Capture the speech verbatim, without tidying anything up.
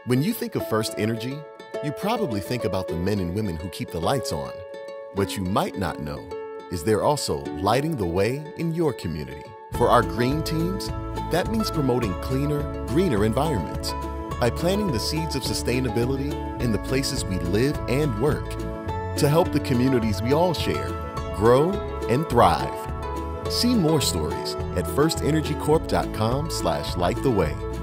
When you think of FirstEnergy, you probably think about the men and women who keep the lights on. What you might not know is they're also lighting the way in your community. For our green teams, that means promoting cleaner, greener environments by planting the seeds of sustainability in the places we live and work to help the communities we all share grow and thrive. See more stories at first energy corp dot com slash light the way.